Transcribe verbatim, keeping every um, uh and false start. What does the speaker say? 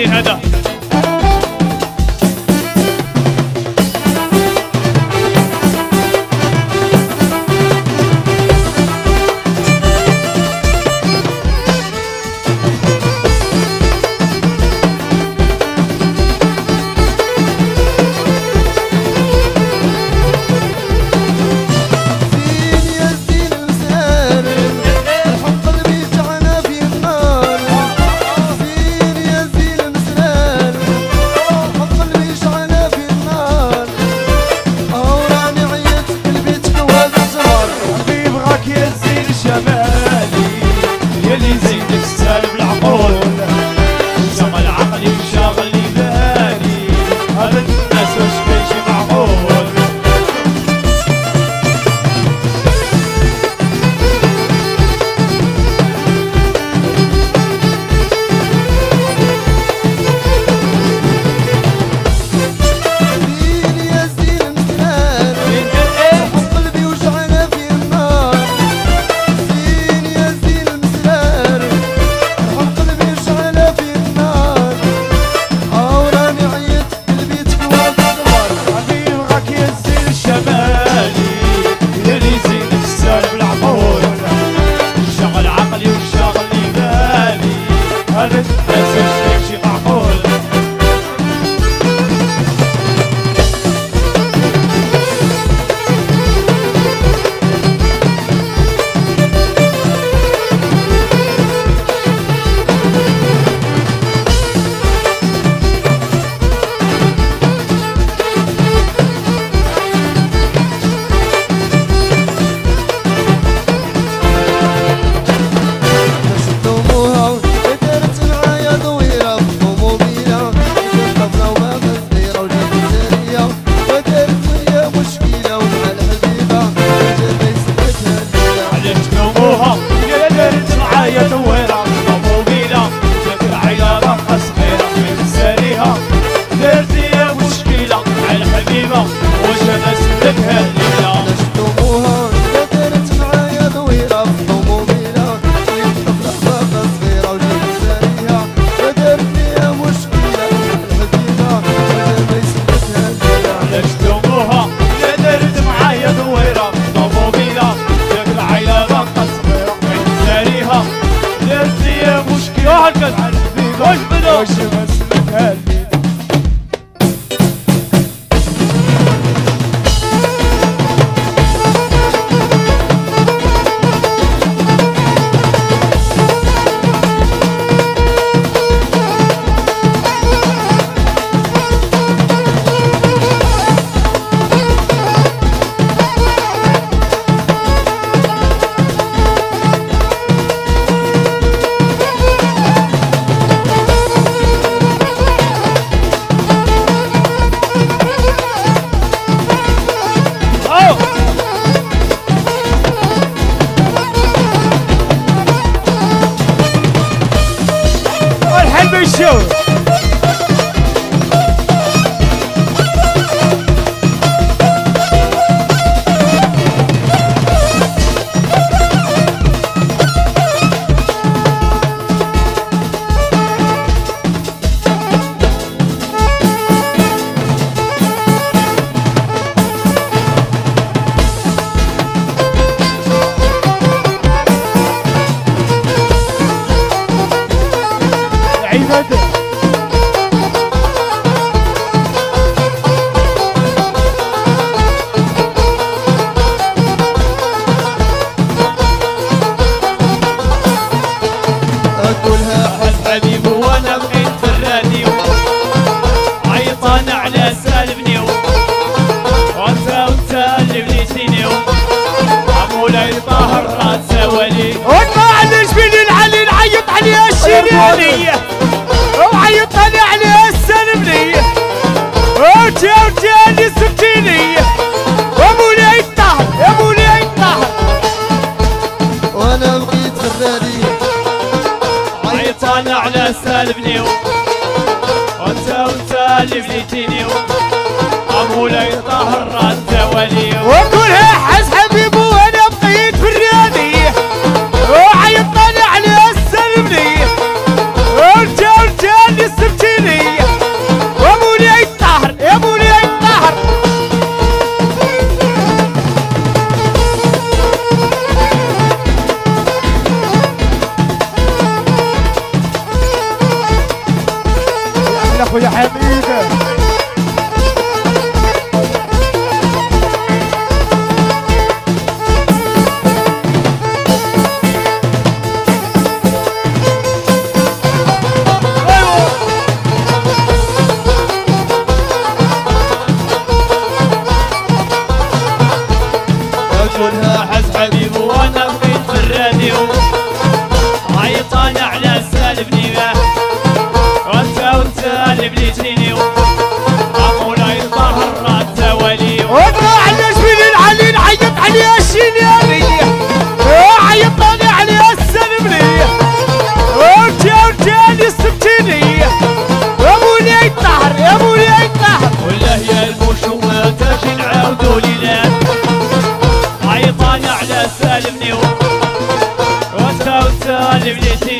الحنين هذا. وعيطني عليه السلمني وجا وجاني سكيني يا مولاي الطهر يا مولاي الطهر وانا بقيت خذالي عيطني على سلمني وانت وانت اللي بنيتيني يا مولاي الطهر انت ولي وكلها حس حبيبي وانا بقيت في الرياضي وعيطني عليه السلمني ورجع رجع لي السكيني خويا حميد. قولها حز حبيب وانا بقيت في الراديو عيطان على سالفني باه وانت وانت اللي بليتيني عمولاي الظهر انت ولي وانا على شبيل العليل عيط عليها الشنياري عيطاني عليها السلمني وانت وانت اللي سبتيني يا مولاي الطهر يا مولاي الطهر والله يا المشومة تاجي نعاودو ليلات عيطاني على سالمني وانت وانت اللي بليتيني